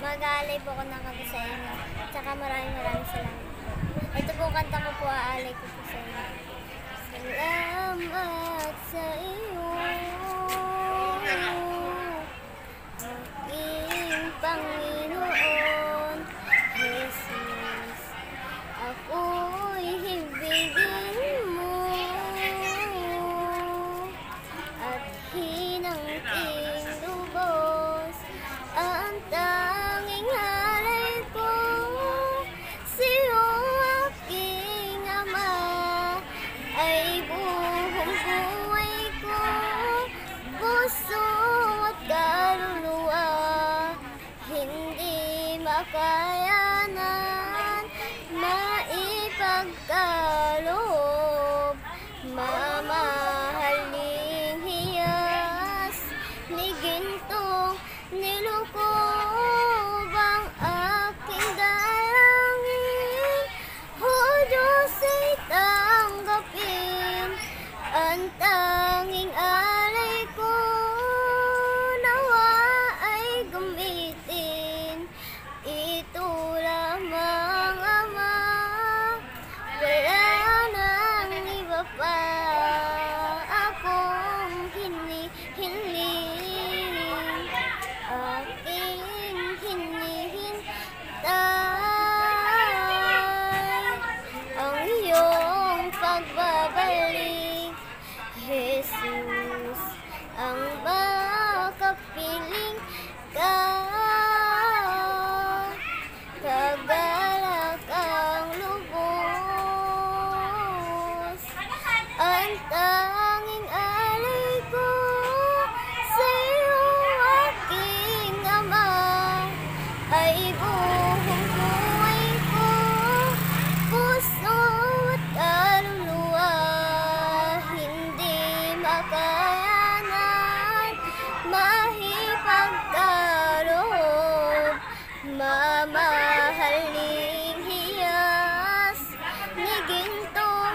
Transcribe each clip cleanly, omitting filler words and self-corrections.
mag-aalay po ako ng kanta sa inyo. Tsaka maraming salamat. Ito po kanta ko po, aalay ko po sa inyo. Salamat sa iyo, aking Panginoon Jesus. Ako'y hibigin mo at hinangking lubos ang tanging halay ko sa'yo, aking Ama, ay buong buhay ko, puso at kaluluwa, hindi makayanan maipagkaloob, mamahaling hiyas ni gintong nilukob ang aking dalangin. O Diyos, ay tanggapin ang tanging alay ko, nawa ay gamitin ito lamang, Ama, wala nang iba pa akong hinihiling, aking hinihintay ang iyong pagbabalik, Jesus, ang makapiling ka, kagalak ang lubos, ang tanging alay ko sa'yo, aking Ama, ay buong buhay ko, puso at kaluluwa, hindi makayanan mahipagkaloob, mamahaling hiyas ni gintong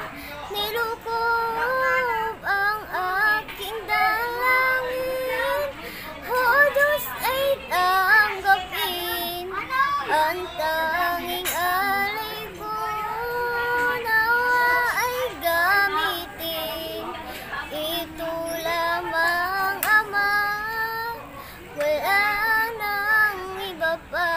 nilukob ang aking dalangin. O Diyos, ay tanggapin ang tanging alay ko, nawa ay gamitin ito lamang, Ama, wala nang iba pa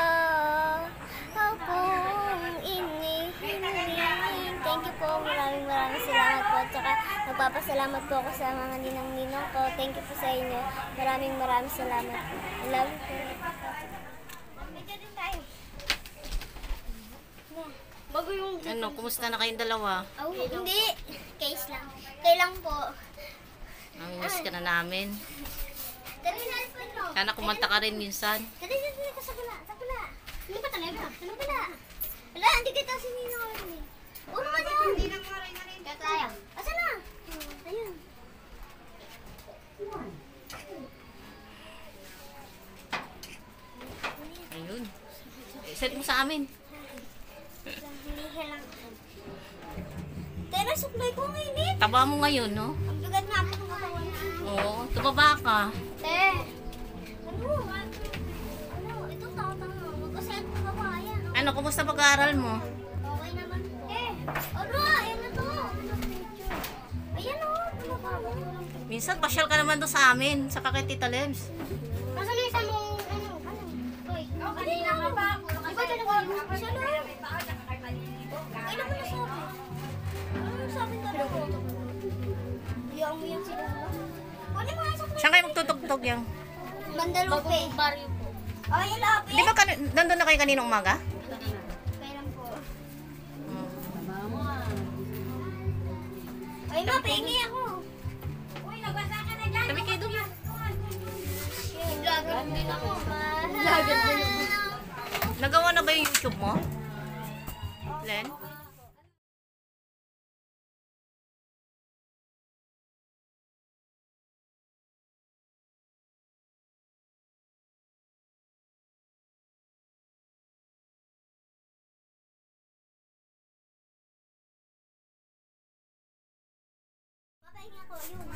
akong inihiling. Thank you po, maraming salamat po. Tsaka nagpapasalamat po ako sa mga ninang-ninong ko. Thank you po sa inyo. Maraming salamat po. I love you po. Medyo din tayo. Bago yung... Ano, kumusta na kayong dalawa? Oh, hindi. Case lang. Kailang po. Ang miss ka na namin. Dali na po ito. Sana kumanta ka rin minsan. Dali ka sa gula. Sa gula. Ano ba talaga? Ano ba na? Wala, hindi kita sinino ka rin eh. Oo naman yun. Hindi na mga rin na rin. Kaya tayo. Asa na? Ayun. Ayun. Send mo sa amin. Tera, supply ko ngayon eh. Taba mo ngayon, no? Ang bigat nga po ng katawan. Oo, tumaba ka. Te. Ano? Ito tatang mo. Magkasayat ko ba kaya? Ano, kumusta pag-aaral mo? Okay naman po. Ano? Ayan na to. Ayan o. Tumaba. Minsan, pasyal ka naman doon sa amin, sa kay Tita Lebs. Masa na isa mong Hoy. Kanina ka pa. Iba talaga yun. Siya na. Kailan mo nasabi? Ano nasabi talaga? Iyang mo yan sila. Kunin mo nga sa Saan kayo magtutugtog yan? Mandalupe. Barrio po. Ay, lapi. Di ba nandun na kayo kaninang umaga? Kailan po? Ay, mapingi ako. Uy, nabasa ka na dyan. Kami kayo doon. Vlogger din ako. Vlogger din ako. Nagawa na ba yung YouTube mo? Len?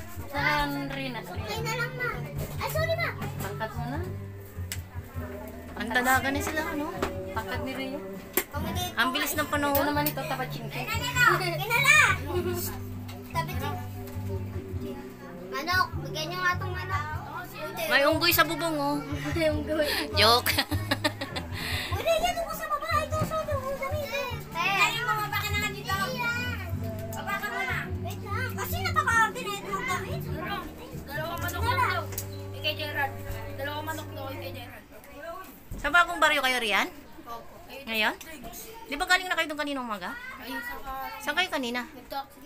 Saan rin? Okay na lang, ma. Ay, sorry, ma. Pangkat mo na. Ang dalaga na sila, ano? Pagkat ni Rio. Ang bilis ng Ito panahon. naman ito, tapat chinky. Kinala! Tabi din. Manok, bigyan nyo nga itong manok. May unggoy sa bubong, oh. Yung gawin. Joke. Wala yan ako sa baba. Ito sa doon. Dali mo, baba ka na nga dito. Baba ka muna. Wait lang. Kasi napaka-ordinet mo gamit. Dalawang manok daw. Kay Gerard. Dalawang manok daw kay Gerard. Sa bagong baryo kayo riyan? Opo. Ayun. Ngayon? Di ba galing na kayo doon kaninang umaga? Ayun sa Saan kayo kanina? nag-talk sila.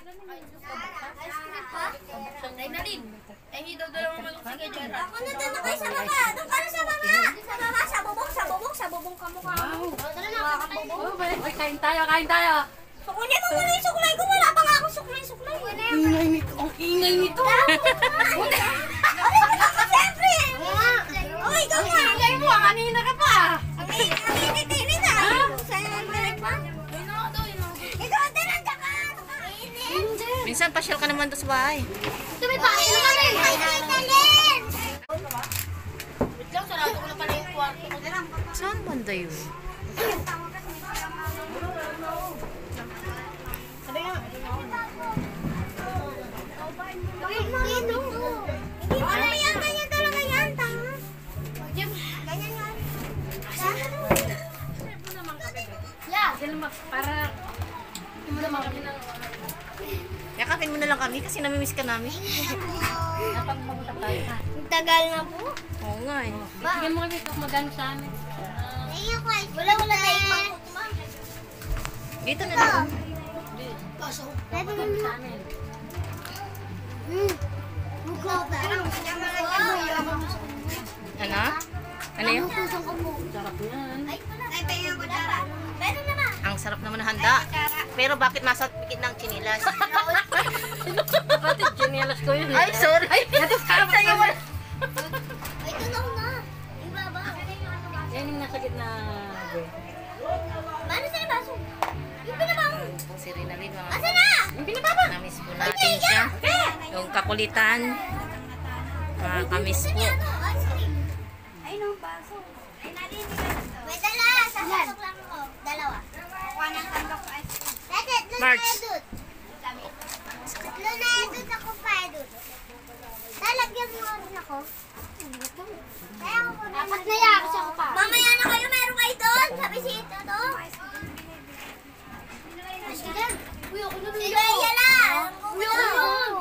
Reynalyn. Eh, hindi daw dalawang manok si kay Gerard. Ako na doon kayo sa baba. Doon ka na sa baba. Sa baba, sa bubong, sa bubong, sa bubong ka mukha. Tara na, kakabubong. Oh, balik. Kain tayo, kain tayo. Sukunin mo muna yung suklay ko. Wala pa nga ako suklay. Ingay nito. Ang ingay nito. Siyempre! Oh, ikaw nga! Ingay mo, kanina ka pa. Ang init-init ah! Sa'yo ang direct pa? Ikaw ang direct ka! Init! Minsan pasyal ka naman doon sa bahay. Tumipain mo kami! Ay, Italin! Wait lang, sarado ko na pala yung kwarto ko. Saan banda yun? Dito! Hindi mo na yan! Ganyan talaga yan! Tama! Ganyan yan! Yeah, para hindi mo naman kami ng Yakapin mo na lang kami kasi namimiss ka namin. dapat mag-usap tayo. Ang tagal na po. Oo nga eh. Bigyan mo kami ito magano sa amin. Wala na tayo magkukuma. Dito na lang. Pwede Magano sa amin. Ano? Ano yun? Sarap yan. Ay, pengen ko dara. Pwede naman. Ang sarap naman ng handa. Pero bakit nasa pikit ng chinilas? Pati chinelas ko yun. Ay, sorry. Ay, sa'yo wala. Ay, tunaw na. Ibaba. Yan yung nasa gitna. Paano sa baso? Yung pinabang. Si Rinalyn, mga Asa na? Yung pinababa. namiss po natin siya. Yung kakulitan. Mga kamiss po. Ice cream. Ay, no, baso. Ay, narinig ka na to. May dala. Sasasok lang ako. Dalawa. Kuha ng tandok sa ice cream. Tatlo na March. edut. Tatlo na edut ako pa edut. Lalagyan mo rin ako. Kaya ako po dapat na yan kasi ako pa. Mamaya na kayo, meron kayo doon. Sa bisita to. Uy, ako na si Leia lang. Uy, ako yun.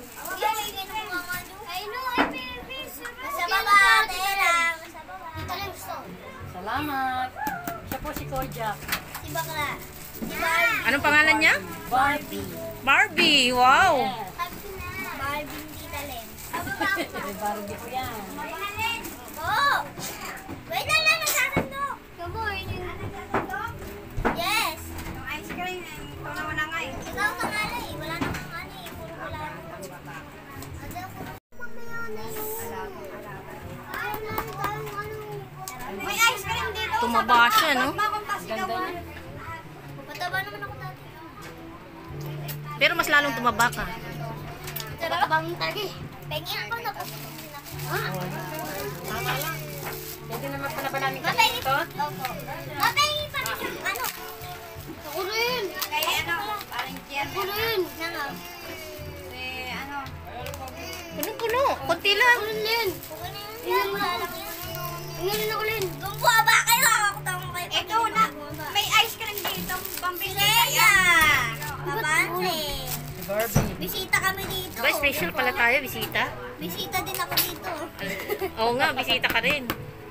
Sa baba, tera. Sa baba. Dito lang gusto. Salamat. Siya po si Kojak. Si Bakla. Si Barbie. Anong pangalan niya? Barbie. Barbie. Wow. Sabi na. Barbie Tita Len. May Barbie ko yan. Oh! Wait lang lang, nagsasandok. Come on. Yes. Yung ice cream, ito naman na nga eh. Ikaw pangalan eh. Wala namang ano eh. Puro wala. May ice cream dito. Tumaba siya, no? Ganda niya. Pataba naman ako dati. Pero mas lalong tumaba ka. Matabang tagi. Pengin ko na po. Tama lang. Pwede naman pala ba namin kasi Mapengin. ito? Opo. Mapengin pa rin siya. Ano? Ako rin. Kay ano, parang Jer. Ako rin. Nanga. Si ano, Punong-puno. Kunti lang. Ako rin din. Ako rin. Yan, wala lang yan. Tingnan ako rin. Gumbuha ba kayo? Ako tawag kayo. ikaw na, may ice cream dito, pambili Leia! Abante. Si Barbie. Bisita kami dito. Ba, special pala tayo, bisita. Bisita din ako dito. Oo nga, bisita ka rin.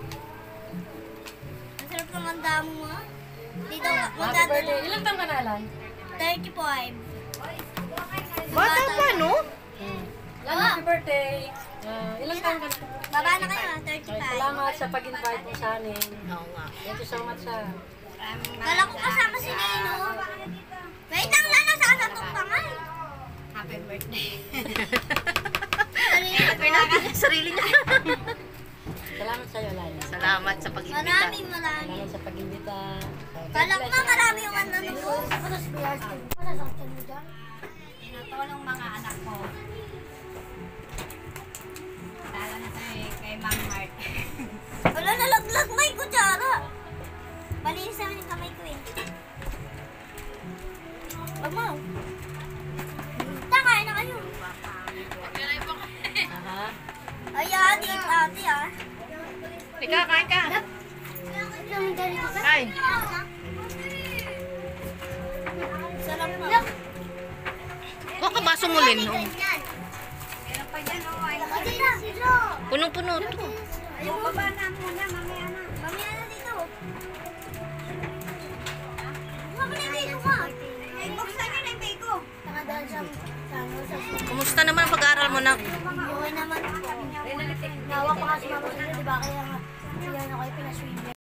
Ang sarap ng handa mo ha. Dito, Happy magdadala. birthday. Ilang taong ka na, Alan? 35. Bata pa, no? Alan, happy birthday. Ilang taong ka na? Baba na kayo, Ay, 35. salamat sa pag-invite mo sa amin. Oo nga. Thank you so much sa... Kala ko kasama si Nino. Wait lang lang, nasasatok pa nga eh. happy birthday. Sarili niya. Salamat sa'yo, Alan. Salamat sa pag-imbita. Maraming. Salamat sa pag-invita. Kala ko nga marami yung ano ko. Tinutulong mga anak ko. Lalo na kay Ma'am Mart. Wala, nalaglag may Kain. Salamat. Huwag ka baso mo, Lin. Oh. Meron pa dyan, oh. Ay, na. Punong-puno to. Ayaw, baba na muna. Mamaya na. Mamaya na dito. Buksan mo na yung biko ka. Buksan niyo na yung biko. Nakadaan siya. Kumusta naman ang pag-aaral mo na? Okay naman. Nawak pa kasi mama sila, di ba? Kaya nga, siya na kayo pinaswim.